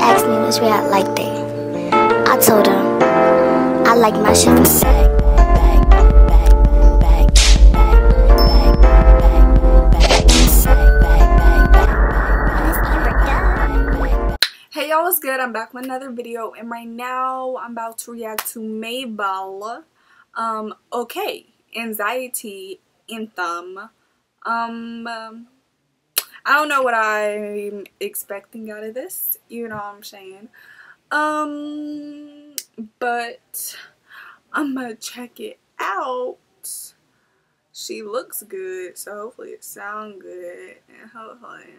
asked me which way I liked it. I told her I like my shit from the back. Hey y'all, what's good? I'm back with another video, and right now I'm about to react to Mabel. Okay, Anxiety Anthem. I don't know what I'm expecting out of this, you know what I'm saying. But I'm gonna check it out. She looks good, so hopefully it sounds good, and hopefully,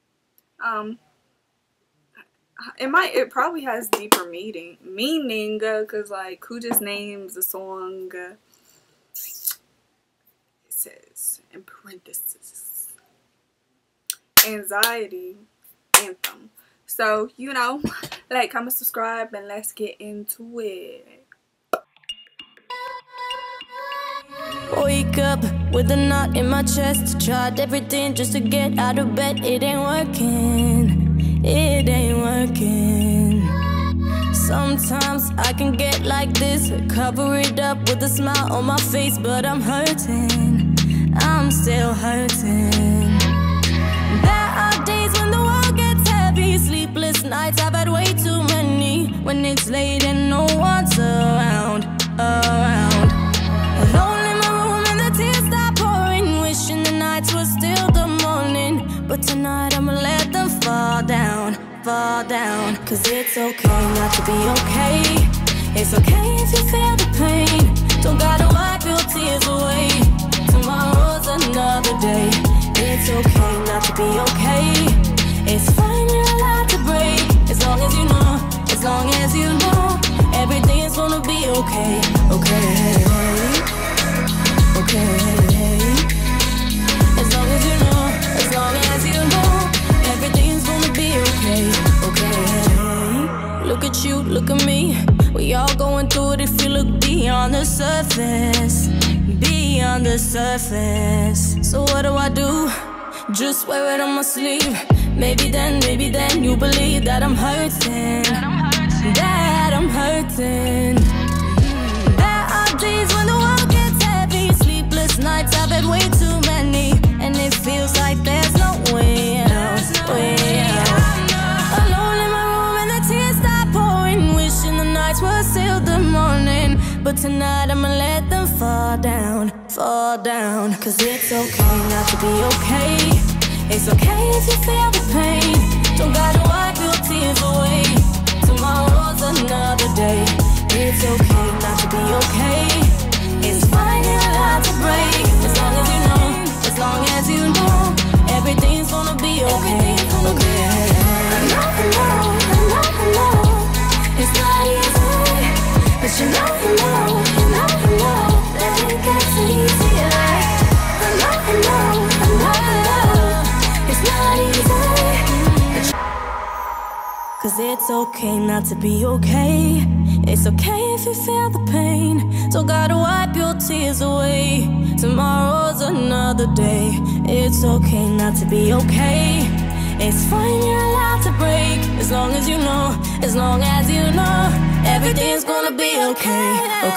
it probably has deeper meaning, cause like, who just names a song? It says in parentheses, Anxiety Anthem. So, you know, like, comment, subscribe, and let's get into it. Wake up with a knot in my chest. Tried everything just to get out of bed. It ain't working. It ain't working. Sometimes I can get like this, cover it up with a smile on my face, but I'm hurting. I'm still hurting. There are days when the world gets heavy, sleepless nights, I've had way too many. When it's late and no one's around. Alone in my room and the tears start pouring, wishing the nights were still the morning. But tonight I'ma let them fall down. Cause it's okay not to be okay. It's okay if you feel the pain. Don't gotta wipe your tears away. Tomorrow's another day. It's okay not to be okay. It's fine, you're allowed to break. As long as you know, everything's gonna be okay. Okay. As long as you know, everything's gonna be okay. Look at you, look at me. We all going through it if you look beyond the surface. So what do? Just wear it on my sleeve. Maybe then you believe that I'm hurting. There are days when the world gets heavy, sleepless nights, I've had way too many, and it feels like there's no way out. Alone in my room and the tears start pouring, wishing the nights were still the morning. But tonight I'ma let them fall down. Cause it's okay not to be okay. It's okay if you feel the pain. Don't gotta wipe your tears away. Tomorrow's another day. It's okay not to be okay. It's fine, you're allowed to break. As long as you know, everything's gonna be okay. I know, it's not easy, but you know, that it gets easier. I know, it's not easy, cause it's okay not to be okay. It's okay if you feel the pain. Don't gotta wipe your tears away. Tomorrow's another day. It's okay not to be okay. It's fine, you're allowed to break. As long as you know, everything's gonna be okay.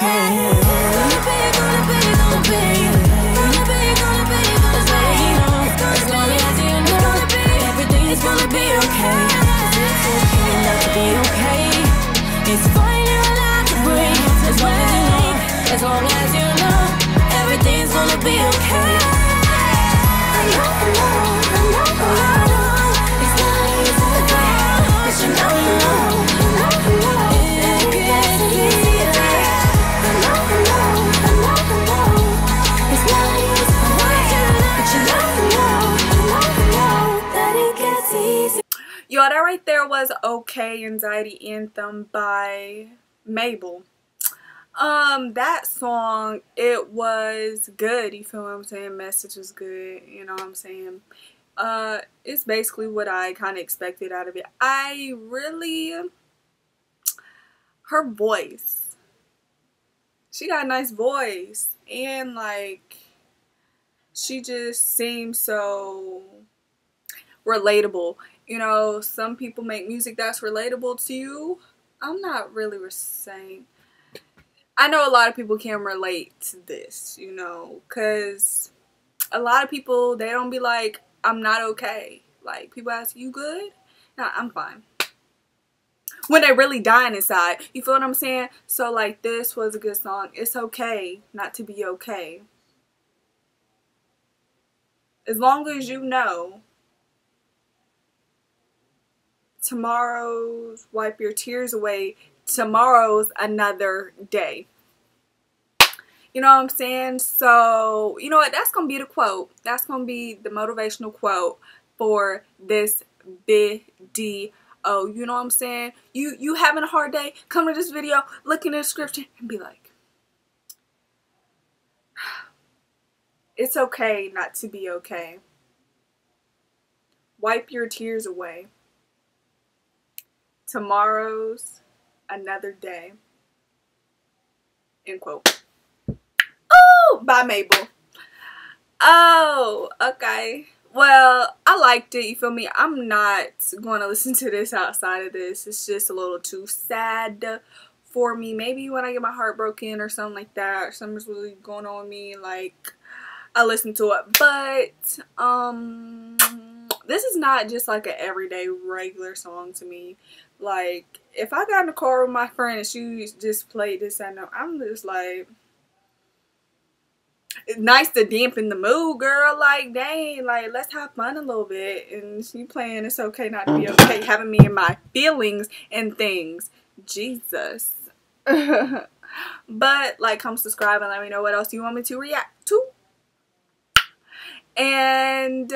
As long as you know, everything's gonna be okay. It's okay not to be okay. It's fine, you're allowed to break. As long as you know, everything's gonna be okay. I know. It's not easy, but you know, it gets easier. I know. It's not easy, but you know that it gets easier. Y'all, that right there was Okay, Anxiety Anthem by Mabel. That song, it was good, you feel what I'm saying? Message was good, you know what I'm saying? It's basically what I kind of expected out of it. Her voice, she got a nice voice, and like, she just seems so relatable. You know, some people make music that's relatable to you. I'm not really saying. I know a lot of people can relate to this, you know, because a lot of people, they don't be like, I'm not okay. Like, people ask, you good? No, I'm fine. When they really dying inside. You feel what I'm saying? So, like, this was a good song. It's okay not to be okay. As long as you know, tomorrow's, wipe your tears away, tomorrow's another day. You know what I'm saying? So, you know what? That's going to be the quote. That's going to be the motivational quote for this video. You know what I'm saying? You having a hard day, come to this video, look in the description, and be like, it's okay not to be okay. Wipe your tears away. Tomorrow's another day. End quote. Oh, by Mabel. Oh, okay. Well, I liked it, you feel me? I'm not going to listen to this outside of this. It's just a little too sad for me. Maybe when I get my heart broken or something like that, or something's really going on with me, like, I listen to it. But, this is not just like an everyday, regular song to me. Like, if I got in the car with my friend and she just played this, I'm just like, it's nice to dampen the mood, girl. Like, dang, like, let's have fun a little bit. And she playing It's Okay Not to Be Okay, having me in my feelings and things. Jesus. But, like, come subscribe and let me know what else you want me to react to. And,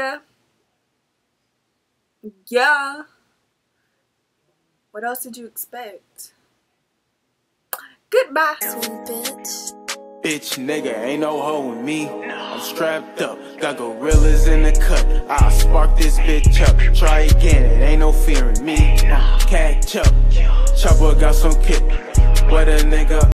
yeah. What else did you expect? Goodbye. Bitch, nigga, ain't no hoe with me. I'm strapped up, got gorillas in the cut. I'll spark this bitch up. Try again, it ain't no fear in me. Catch up, chopper got some kick. What a nigga.